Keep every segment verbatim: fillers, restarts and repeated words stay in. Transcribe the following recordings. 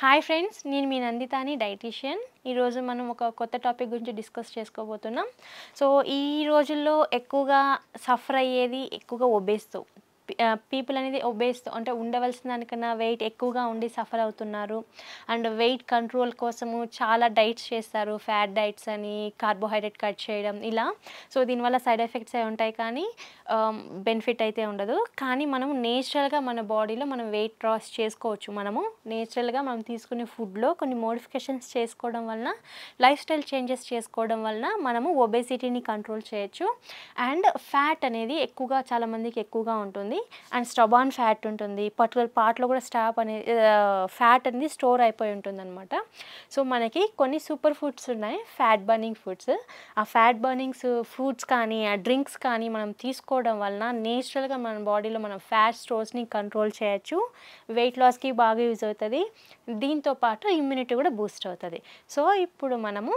Hi friends, నేను మీ నందితాని dietitian. ఈరోజు మనం ఒక కొత్త టాపిక్ గురించి డిస్కస్ చేసుకోబోతున్నాం. సో ఈ రోజుల్లో ఎక్కువగా సఫర్ అయ్యేది ఎక్కువగా ఒబేస్తో పీపుల్ అనేది ఒబేస్తో అంటే ఉండవలసిన దానికన్నా వెయిట్ ఎక్కువగా ఉండి సఫర్ అవుతున్నారు. అండ్ వెయిట్ కంట్రోల్ కోసము చాలా డైట్స్ చేస్తారు, ఫ్యాట్ డైట్స్ అని, కార్బోహైడ్రేట్ కట్ చేయడం ఇలా. సో దీనివల్ల సైడ్ ఎఫెక్ట్స్ అయి ఉంటాయి కానీ బెనిఫిట్ అయితే ఉండదు. కానీ మనం నేచురల్గా మన బాడీలో మనం వెయిట్ లాస్ చేసుకోవచ్చు. మనము నేచురల్గా మనం తీసుకునే ఫుడ్లో కొన్ని మోడిఫికేషన్స్ చేసుకోవడం వలన, లైఫ్ స్టైల్ చేంజెస్ చేసుకోవడం వలన మనము ఒబేసిటీని కంట్రోల్ చేయొచ్చు. అండ్ ఫ్యాట్ అనేది ఎక్కువగా చాలామందికి ఎక్కువగా ఉంటుంది. అండ్ స్టబాన్ ఫ్యాట్ ఉంటుంది, పర్టికులర్ పార్ట్లో కూడా స్టాప్ అనేది ఫ్యాట్ అనేది స్టోర్ అయిపోయి ఉంటుంది అనమాట. సో మనకి కొన్ని సూపర్ ఫుడ్స్ ఉన్నాయి, ఫ్యాట్ బర్నింగ్ ఫుడ్స్. ఆ ఫ్యాట్ బర్నింగ్స్ ఫుడ్స్ కానీ ఆ డ్రింక్స్ కానీ మనం తీసుకోవడం వలన నేచురల్గా మన బాడీలో మనం ఫ్యాట్ స్టోర్స్ని కంట్రోల్ చేయొచ్చు. వెయిట్ లాస్కి బాగా యూజ్ అవుతుంది. దీంతోపాటు ఇమ్యూనిటీ కూడా బూస్ట్ అవుతుంది. సో ఇప్పుడు మనము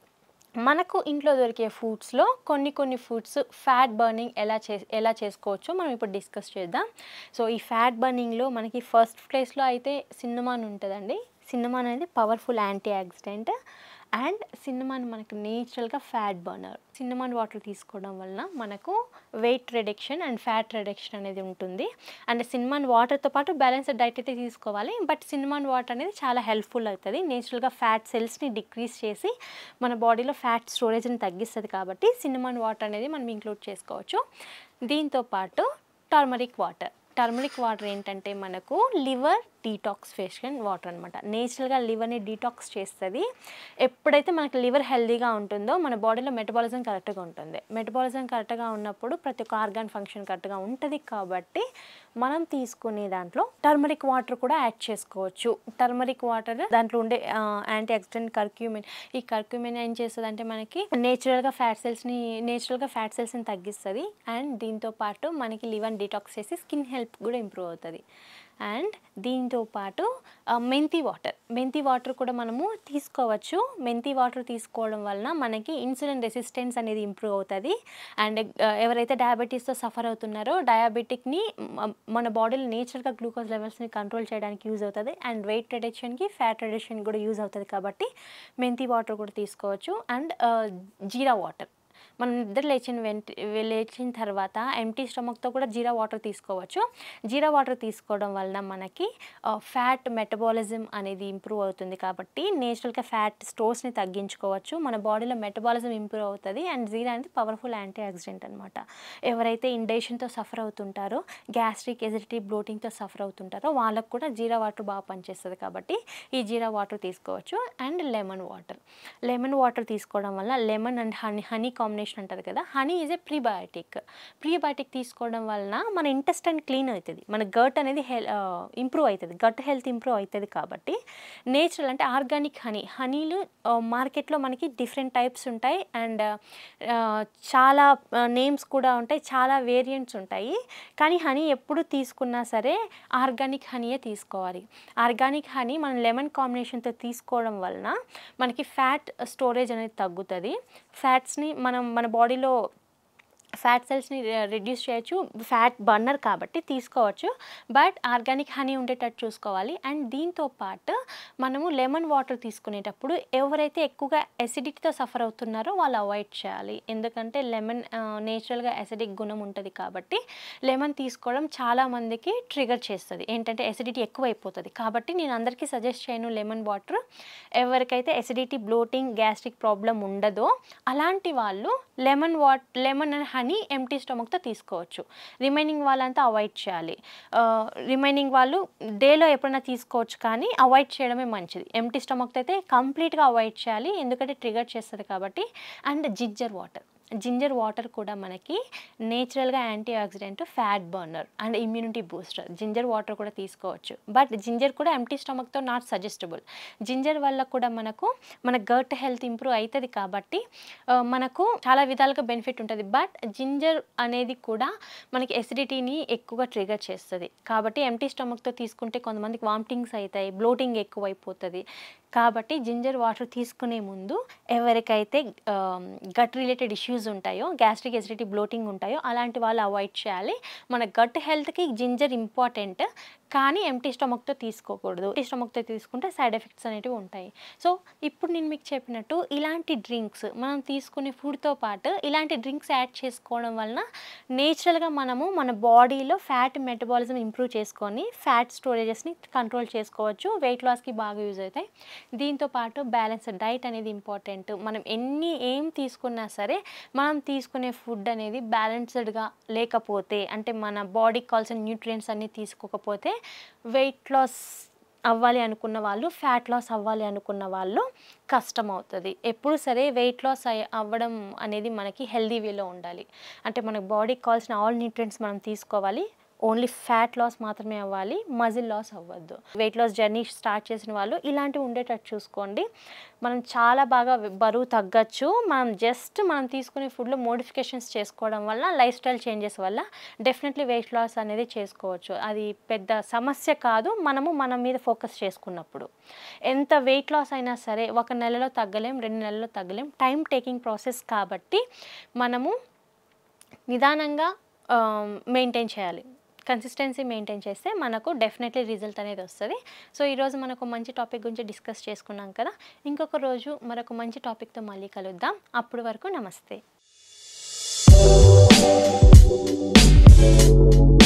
మనకు ఇంట్లో దొరికే ఫుడ్స్లో కొన్ని కొన్ని ఫుడ్స్ ఫ్యాట్ బర్నింగ్ ఎలా చే ఎలా చేసుకోవచ్చో మనం ఇప్పుడు డిస్కస్ చేద్దాం. సో ఈ ఫ్యాట్ బర్నింగ్లో మనకి ఫస్ట్ ప్లేస్లో అయితే సిన్నమాన్ ఉంటుందండి. సిన్నమాన్ అనేది powerful antioxidant and cinnamon మనకు నేచురల్గా ఫ్యాట్ బర్నర్. సిన్నమాన్ వాటర్ తీసుకోవడం వలన మనకు weight reduction and fat reduction అనేది ఉంటుంది. అండ్ సిన్నమాన్ వాటర్తో పాటు బ్యాలెన్స్డ్ డైట్ అయితే తీసుకోవాలి. బట్ సిన్నమాన్ వాటర్ అనేది చాలా హెల్ప్ఫుల్ అవుతుంది. నేచురల్గా ఫ్యాట్ సెల్స్ని డిక్రీజ్ చేసి మన బాడీలో ఫ్యాట్ స్టోరేజ్ని తగ్గిస్తుంది. కాబట్టి సిన్నమాన్ వాటర్ అనేది మనం ఇంక్లూడ్ చేసుకోవచ్చు. దీంతోపాటు టర్మరిక్ వాటర్. టర్మరిక్ వాటర్ ఏంటంటే మనకు లివర్ డీటాక్సిఫికేషన్ వాటర్ అనమాట. నేచురల్గా లివర్ని డీటాక్స్ చేస్తుంది. ఎప్పుడైతే మనకి లివర్ హెల్దీగా ఉంటుందో మన బాడీలో మెటబాలిజం కరెక్ట్గా ఉంటుంది. మెటబాలిజం కరెక్ట్గా ఉన్నప్పుడు ప్రతి ఒక్క ఆర్గాన్ ఫంక్షన్ కరెక్ట్గా ఉంటుంది. కాబట్టి మనం తీసుకునే దాంట్లో టర్మరిక్ వాటర్ కూడా యాడ్ చేసుకోవచ్చు. టర్మరిక్ వాటర్ దాంట్లో ఉండే యాంటీ ఆక్సిడెంట్ కర్క్యూమిన్. ఈ కర్క్యూమిన్ ఏం చేస్తుంది అంటే మనకి నేచురల్గా ఫ్యాట్ సెల్స్ని నేచురల్గా ఫ్యాట్ సెల్స్ని తగ్గిస్తుంది. అండ్ దీంతోపాటు మనకి లివర్ డీటాక్స్ చేసి స్కిన్ హెల్త్ కూడా ఇంప్రూవ్ అవుతుంది. అండ్ దీంతోపాటు మెంతి వాటర్. మెంతి వాటర్ కూడా మనము తీసుకోవచ్చు. మెంతి వాటర్ తీసుకోవడం వలన మనకి ఇన్సులిన్ రెసిస్టెన్స్ అనేది ఇంప్రూవ్ అవుతుంది. అండ్ ఎవరైతే డయాబెటీస్తో సఫర్ అవుతున్నారో డయాబెటిక్ని మన బాడీలో నేచురల్గా గ్లూకోజ్ లెవెల్స్ని కంట్రోల్ చేయడానికి యూజ్ అవుతుంది. అండ్ వెయిట్ రిడక్షన్కి ఫ్యాట్ రిడక్షన్ కూడా యూజ్ అవుతుంది. కాబట్టి మెంతి వాటర్ కూడా తీసుకోవచ్చు. అండ్ జీరా వాటర్. మనం నిద్ర లేచిన వెంట లేచిన తర్వాత ఎంటీ స్టమక్తో కూడా జీరా వాటర్ తీసుకోవచ్చు. జీరా వాటర్ తీసుకోవడం వలన మనకి ఫ్యాట్ మెటబాలిజం అనేది ఇంప్రూవ్ అవుతుంది. కాబట్టి నేచురల్గా ఫ్యాట్ స్టోర్స్ని తగ్గించుకోవచ్చు. మన బాడీలో మెటబాలిజం ఇంప్రూవ్ అవుతుంది. అండ్ జీరా అనేది పవర్ఫుల్ యాంటీ ఆక్సిడెంట్ అనమాట. ఎవరైతే ఇండైజెషన్తో సఫర్ అవుతుంటారో, గ్యాస్ట్రిక్ ఎసిడిటీ బ్లోటింగ్తో సఫర్ అవుతుంటారో వాళ్ళకు కూడా జీరా వాటర్ బాగా పనిచేస్తుంది. కాబట్టి ఈ జీరా వాటర్ తీసుకోవచ్చు. And lemon water. Lemon water తీసుకోవడం వల్ల lemon and honey honey combination ఉంటుంది కదా. Honey is a prebiotic. Prebiotic తీసుకోవడం వలన మన ఇంటెస్టైన్ క్లీన్ అవుతుంది. మన గట్ అనేది హెల్ ఇంప్రూవ్ అవుతుంది. గట్ హెల్త్ ఇంప్రూవ్ అవుతుంది. కాబట్టి నేచురల్ అంటే ఆర్గానిక్ హనీ. హనీలు మార్కెట్లో మనకి డిఫరెంట్ టైప్స్ ఉంటాయి. అండ్ చాలా నేమ్స్ కూడా ఉంటాయి, చాలా వేరియంట్స్ ఉంటాయి. కానీ హనీ ఎప్పుడు తీసుకున్నా సరే ఆర్గానిక్ హనీయే తీసుకోవాలి. ఆర్గానిక్ హనీ మనం లెమన్ కాంబినేషన్తో తీసుకోవడం వలన మనకి ఫ్యాట్ స్టోరేజ్ అనేది తగ్గుతుంది. ఫ్యాట్స్ని మనం మన బాడీలో ఫ్యాట్ సెల్స్ని రిడ్యూస్ చేయొచ్చు. ఫ్యాట్ బర్నర్ కాబట్టి తీసుకోవచ్చు. బట్ ఆర్గానిక్ హనీ ఉండేటట్టు చూసుకోవాలి. అండ్ దీంతో పాటు మనము లెమన్ వాటర్ తీసుకునేటప్పుడు ఎవరైతే ఎక్కువగా ఎసిడిటీతో సఫర్ అవుతున్నారో వాళ్ళు అవాయిడ్ చేయాలి. ఎందుకంటే లెమన్ నేచురల్గా ఎసిడిక్ గుణం ఉంటుంది. కాబట్టి లెమన్ తీసుకోవడం చాలామందికి ట్రిగర్ చేస్తుంది. ఏంటంటే ఎసిడిటీ ఎక్కువ అయిపోతుంది. కాబట్టి నేను అందరికీ సజెస్ట్ చేయను లెమన్ వాటర్. ఎవరికైతే ఎసిడిటీ బ్లోటింగ్ గ్యాస్ట్రిక్ ప్రాబ్లం ఉండదో అలాంటి వాళ్ళు lemon what lemon and honey empty స్టమక్తో తీసుకోవచ్చు. రిమైనింగ్ వాళ్ళంతా అవాయిడ్ చేయాలి. రిమైనింగ్ వాళ్ళు డేలో ఎప్పుడైనా తీసుకోవచ్చు కానీ అవాయిడ్ చేయడమే మంచిది. ఎంటీ స్టమక్తో అయితే కంప్లీట్గా అవాయిడ్ చేయాలి. ఎందుకంటే ట్రిగర్ చేస్తుంది కాబట్టి. And ginger water. Ginger water కూడా మనకి నేచురల్గా antioxidant, fat burner and immunity booster. Ginger water కూడా తీసుకోవచ్చు. బట్ జింజర్ కూడా ఎంటీ స్టమక్తో నాట్ సజెస్టబుల్. జింజర్ వల్ల కూడా మనకు మన గట్ హెల్త్ ఇంప్రూవ్ అవుతుంది. కాబట్టి మనకు చాలా విధాలుగా బెనిఫిట్ ఉంటుంది. బట్ జింజర్ అనేది కూడా మనకి ఎసిడిటీని ఎక్కువగా ట్రిగర్ చేస్తుంది. కాబట్టి ఎంటీ స్టమక్తో తీసుకుంటే కొంతమందికి వామిటింగ్స్ అవుతాయి, బ్లోటింగ్ ఎక్కువ అయిపోతుంది. కాబట్టి జింజర్ వాటర్ తీసుకునే ముందు ఎవరికైతే గట్ రిలేటెడ్ ఇష్యూస్ ఇష్యూస్ ఉంటాయో, గ్యాస్ట్రిక్ ఎసిడిటీ బ్లోటింగ్ ఉంటాయో అలాంటి వాళ్ళు అవాయిడ్ చేయాలి. మన గట్ హెల్త్కి జింజర్ ఇంపార్టెంట్, కానీ ఎంటీ స్టమక్తో తీసుకోకూడదు. ఎంటీ స్టమక్తో తీసుకుంటే సైడ్ ఎఫెక్ట్స్ అనేవి ఉంటాయి. సో ఇప్పుడు నేను మీకు చెప్పినట్టు ఇలాంటి డ్రింక్స్ మనం తీసుకునే ఫుడ్తో పాటు ఇలాంటి డ్రింక్స్ యాడ్ చేసుకోవడం వలన నేచురల్గా మనము మన బాడీలో ఫ్యాట్ మెటబాలిజం ఇంప్రూవ్ చేసుకొని ఫ్యాట్ స్టోరేజెస్ని కంట్రోల్ చేసుకోవచ్చు. వెయిట్ లాస్కి బాగా యూజ్ అవుతాయి. దీంతో పాటు బ్యాలెన్స్డ్ డైట్ అనేది ఇంపార్టెంట్. మనం ఎన్ని ఏం తీసుకున్నా సరే మనం తీసుకునే ఫుడ్ అనేది బ్యాలెన్స్డ్గా లేకపోతే, అంటే మన బాడీకి కావాల్సిన న్యూట్రియంట్స్ అన్నీ తీసుకోకపోతే వెయిట్ లాస్ అవ్వాలి అనుకున్న వాళ్ళు, ఫ్యాట్ లాస్ అవ్వాలి అనుకున్న వాళ్ళు కష్టం అవుతుంది. ఎప్పుడు సరే వెయిట్ లాస్ అవ్వడం అనేది మనకి హెల్దీ వేలో ఉండాలి. అంటే మనకు బాడీకి కావాల్సిన ఆల్ న్యూట్రియంట్స్ మనం తీసుకోవాలి. ఓన్లీ ఫ్యాట్ లాస్ మాత్రమే అవ్వాలి, మజిల్ లాస్ అవ్వద్దు. వెయిట్ లాస్ జర్నీ స్టార్ట్ చేసిన వాళ్ళు ఇలాంటివి ఉండేటట్టు చూసుకోండి. మనం చాలా బాగా బరువు తగ్గచ్చు. మనం జస్ట్ మనం తీసుకునే ఫుడ్లో మోడిఫికేషన్స్ చేసుకోవడం వల్ల, లైఫ్ స్టైల్ చేంజెస్ వల్ల డెఫినెట్లీ వెయిట్ లాస్ అనేది చేసుకోవచ్చు. అది పెద్ద సమస్య కాదు, మనము మన మీద ఫోకస్ చేసుకున్నప్పుడు. ఎంత వెయిట్ లాస్ అయినా సరే ఒక నెలలో తగ్గలేం, రెండు నెలల్లో తగ్గలేం. టైం టేకింగ్ ప్రాసెస్ కాబట్టి మనము నిదానంగా మెయింటైన్ చేయాలి. కన్సిస్టెన్సీ మెయింటైన్ చేస్తే మనకు డెఫినెట్లీ రిజల్ట్ అనేది వస్తుంది. సో ఈరోజు మనకు మంచి టాపిక్ గురించి డిస్కస్ చేసుకున్నాం కదా. ఇంకొక రోజు మరొక మంచి టాపిక్తో మళ్ళీ కలుద్దాం. అప్పటి వరకు నమస్తే.